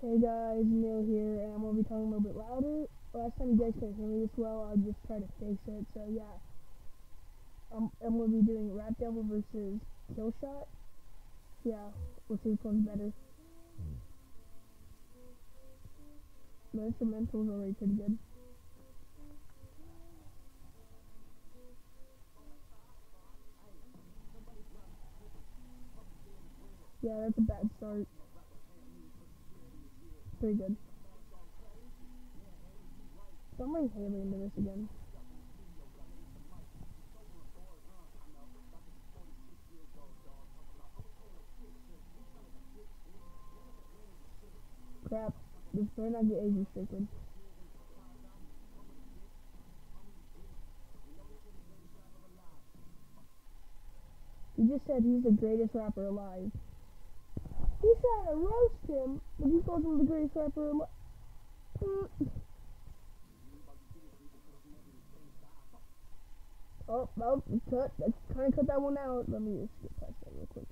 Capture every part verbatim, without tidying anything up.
Hey guys, Neil here, and I'm gonna be talking a little bit louder. Last time you guys couldn't hear me this well, I'll just try to fix it. So yeah, I'm, I'm gonna be doing Rap Devil versus KILLSHOT. Yeah, we'll see which one's better. The instrumental's already pretty good. Yeah, that's a bad start. Pretty good. Don't bring Haley into this again. Crap, this better not get age restricted. He just said he's the greatest rapper alive. He's trying to roast him, but he calls him the greatest rapper alive. Mm. Oh, oh, cut. Let's kind of cut that one out. Let me just get past that real quick.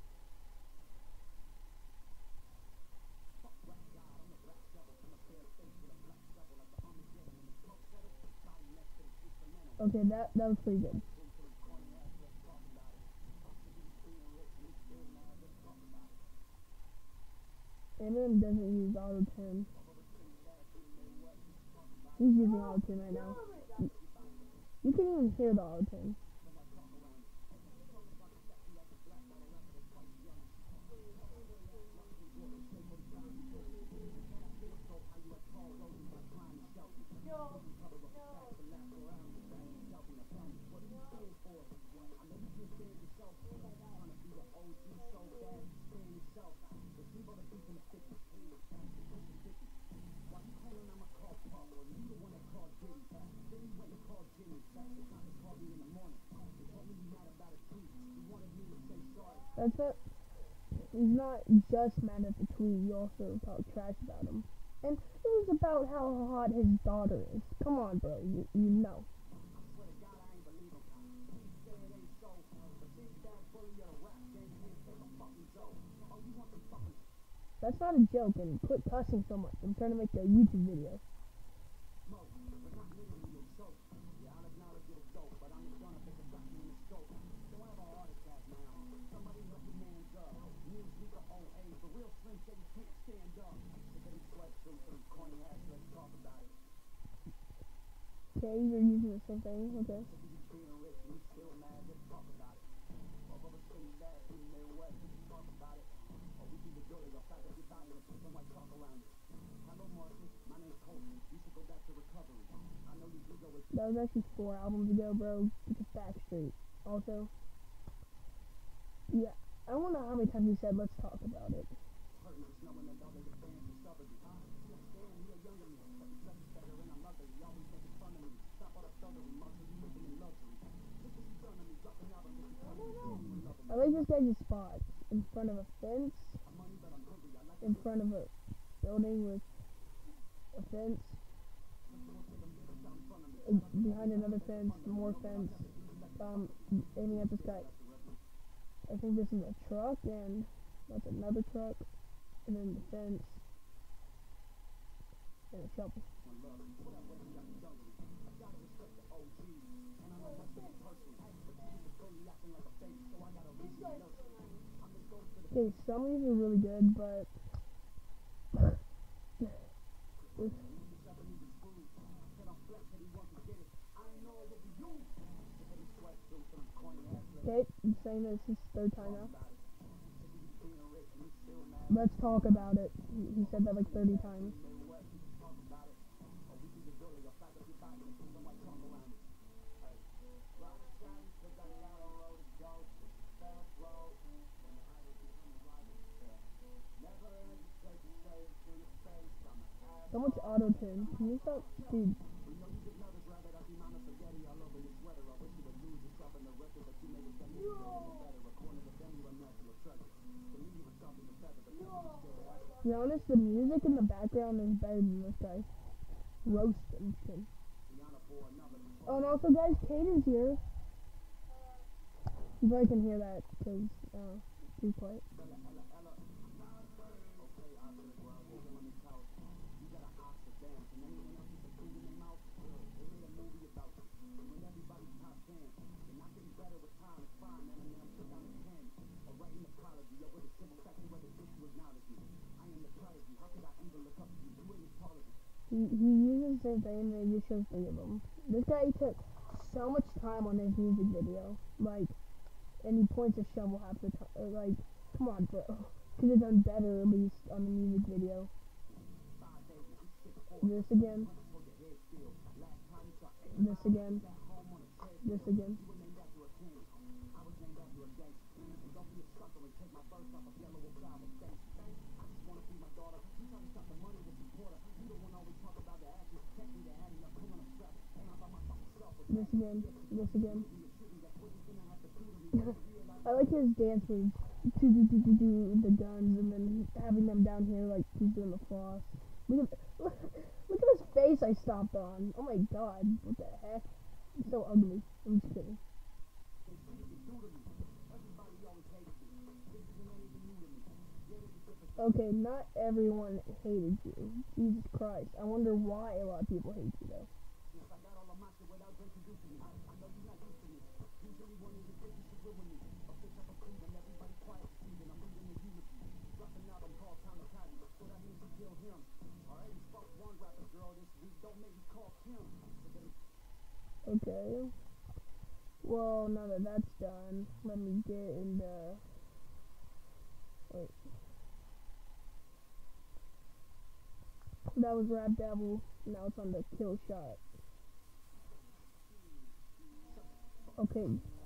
Okay, that that was pretty good. Eminem doesn't use auto-tune. He's using auto-tune right now. You, you can even hear the auto-tune. That's not, he's not just mad at the tweet, he also talked trash about him. And it was about how hot his daughter is. Come on, bro, you, you know. That's not a joke, and quit cussing so much. I'm trying to make a YouTube video. Okay, you're using the same thing, okay. That was actually four albums ago, bro. Get the facts straight. Also, yeah, I don't know how many times you said, let's talk about it. I like this guy's spot in front of a fence, in front of a building with a fence, behind another fence, more fence, um, aiming at this guy. I think this is a truck, and that's another truck, and then the fence, and a shovel. Okay, some of these are really good, but okay, I'm saying this is third time now. Let's talk about it. He said that like thirty times. So much auto-tune. Can you stop, dude? To be honest, the music in the background is better than this guy. Roasting him. Oh, and also, guys, Kate is here. You probably can hear that because uh, too quiet. He, he uses the same thing and it just shows three of them. This guy took so much time on his music video. Like, and he points a shovel half the time. Like, come on, bro. Could have done better at least on the music video. This again. This again. This again. This again. This again. I like his dance moves. Do do do do do the guns and then having them down here like he's doing the floss. Look at look, look at his face I stomped on. Oh my god, what the heck? It's so ugly. I'm just kidding. Okay, not everyone hated you. Jesus Christ. I wonder why a lot of people hate you though. Okay. Well, now that that's done, let me get into... Wait. That was Rap Devil. Now it's on the Kill Shot. Okay.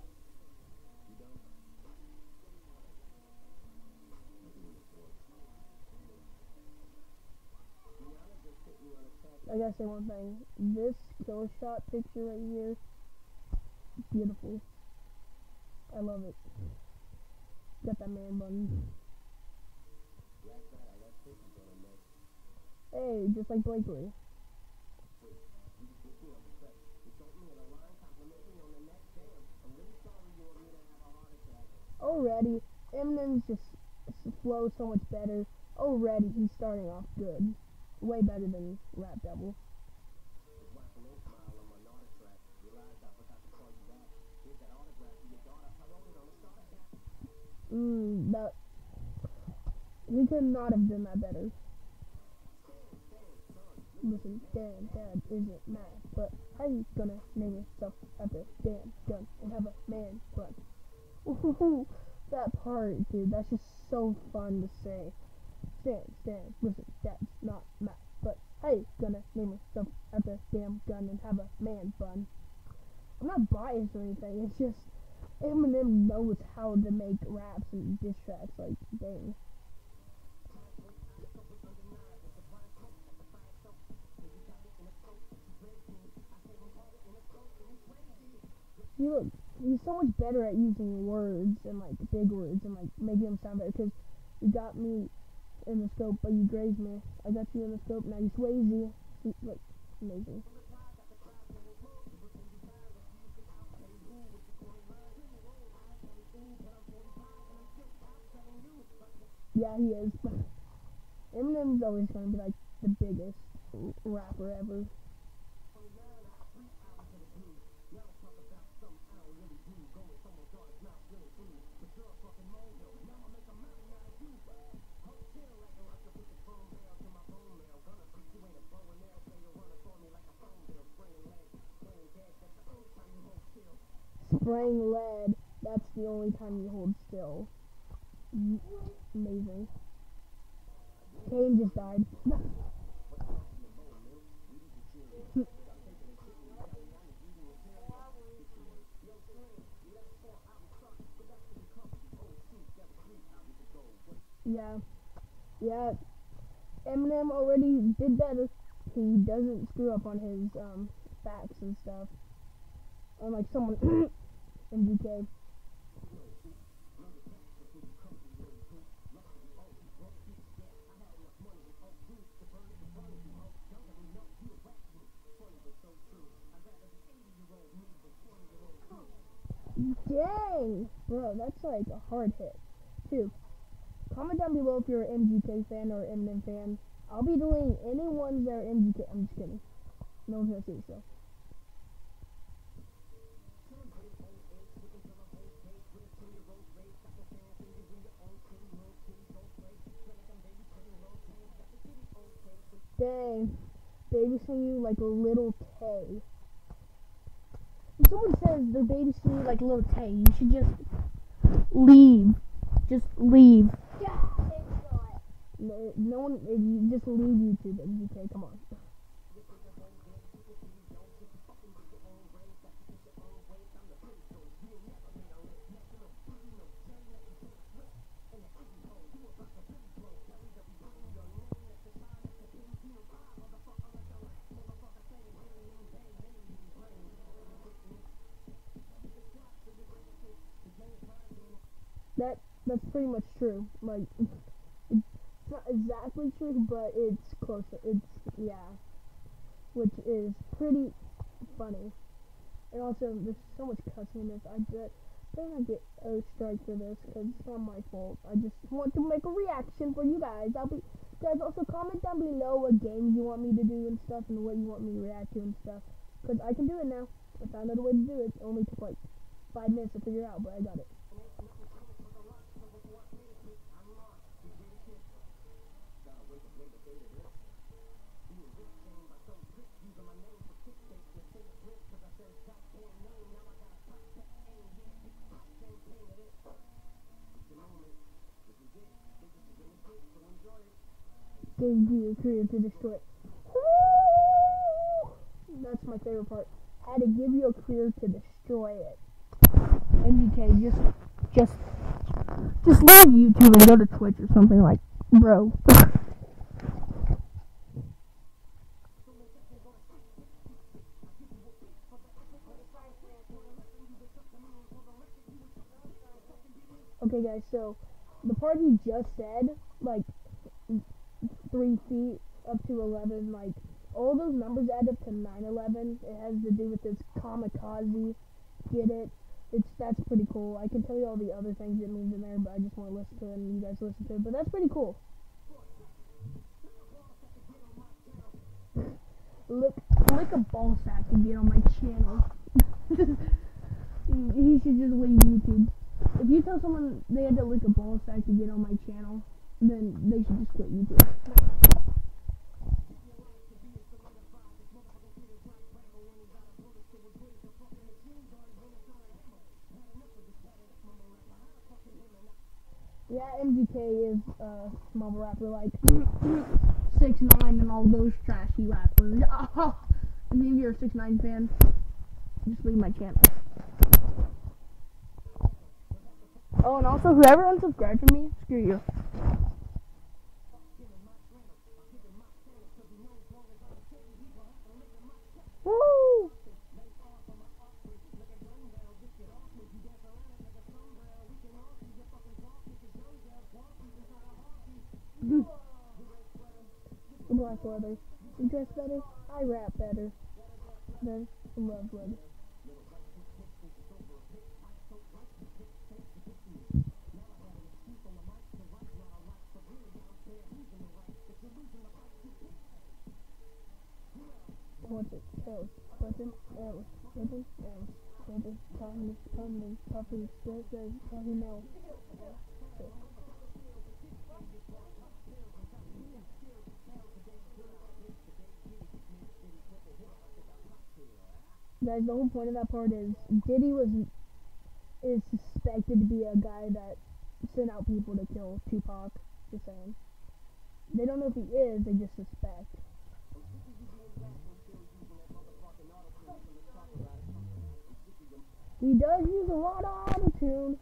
I gotta say one thing. This Kill Shot picture right here, beautiful. I love it. Got that man bun. Hey, just like Blakely. Already, Eminem's just flows so much better. Already, he's starting off good. Way better than Rap Devil. Mmm, that... He could not have done that better. Listen, damn, Dad isn't mad, but how you gonna name yourself after damn gun and have a man bun? Ooh, that part, dude, that's just so fun to say. Stand, stand, listen, Dad's not mad, but how you gonna name yourself after damn gun and have a man bun? I'm not biased or anything, it's just Eminem knows how to make raps and diss tracks, like, dang. He look, he's so much better at using words and like big words and like making them sound better. Cause you got me in the scope, but you grazed me. I got you in the scope. Now you Swayze. Like amazing. Yeah, he is. Eminem's always gonna be like the biggest rapper ever. Spraying lead, that's the only time you hold still. Amazing. Kane just died. Yeah. Yeah. Eminem already did better. He doesn't screw up on his um facts and stuff. Unlike someone in D K. Dang! Bro, that's like a hard hit. Too. Comment down below if you're an M G K fan or an Eminem fan. I'll be doing any ones that are M G K. I'm just kidding. No one's gonna see this though. Dang. babysitting you like a little Tay. If someone says they're babysitting you like a little Tay, you should just leave. Just leave. Yeah, it's not. No, no one, you just leave YouTube, M G K, come on. That that's pretty much true. Like it's not exactly true, but it's closer. It's yeah, which is pretty funny. And also, there's so much cussing in this. I bet better not get a strike for this because it's not my fault. I just want to make a reaction for you guys. I'll be guys also comment down below what games you want me to do and stuff, and what you want me to react to and stuff. Cause I can do it now. I found out a way to do it. It only took like five minutes to figure out, but I got it. Gave you a career to destroy it. That's my favorite part. Had to give you a career to destroy it. M G K, just, just, just leave YouTube and go to Twitch or something like, bro. Okay, guys. So the part he just said, like three feet up to eleven, like all those numbers add up to nine eleven. It has to do with this kamikaze. Get it? It's that's pretty cool. I can tell you all the other things it means in there, but I just want to listen to it and you guys listen to it. But that's pretty cool. Lick, lick a ball sack to get on my channel. He should just leave YouTube. If you tell someone they had to lick a ball sack to get on my channel, then they should just quit YouTube. Yeah, M G K is a uh, small rapper like six nine and all those trashy rappers. Oh, and if you're a six nine fan, just leave my channel. Oh, and also, whoever unsubscribed from me, screw you. Woo! Black leather. You dress better? I rap better. Then, I love leather. What's it? Tails, weapon, arrows, weapon, arrows, weapon, calmly, calmly, puffy, still says, calmly, no. Guys, the whole point of that part is Diddy was is suspected to be a guy that sent out people to kill Tupac. Just saying. They don't know if he is, they just suspect. He does use a lot of auto-tune.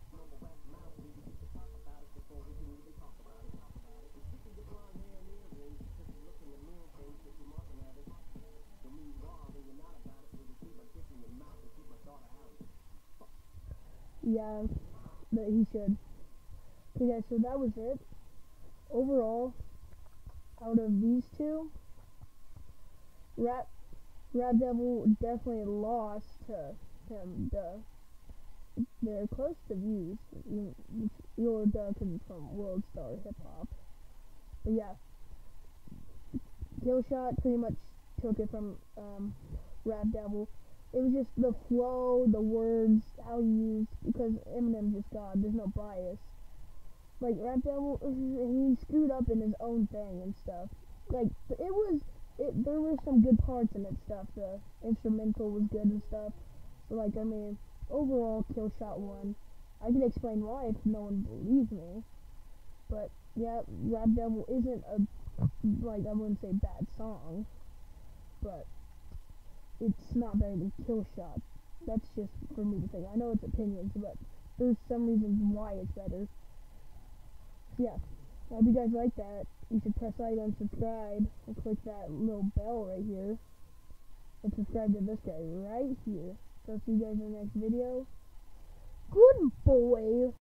Yeah, but he should. Okay, guys, so that was it. Overall, out of these two, Rap, Rap Devil definitely lost to him. Duh. They're close to views. You're duh, because it's from World Star Hip Hop. But yeah, KILLSHOT pretty much took it from um, Rap Devil. It was just the flow, the words, how he used, because Eminem's just God, there's no bias. Like, Rap Devil, he screwed up in his own thing and stuff. Like, it was, it, there were some good parts in it stuff. The instrumental was good and stuff. So, like, I mean, overall, KILLSHOT won. I can explain why if no one believes me. But, yeah, Rap Devil isn't a, like, I wouldn't say bad song. But it's not better than KILLSHOT. That's just for me to think. I know it's opinions, but there's some reasons why it's better. So, yeah. I hope you guys like that. You should press like and subscribe and click that little bell right here. And subscribe to this guy right here. So I'll see you guys in the next video. Good boy!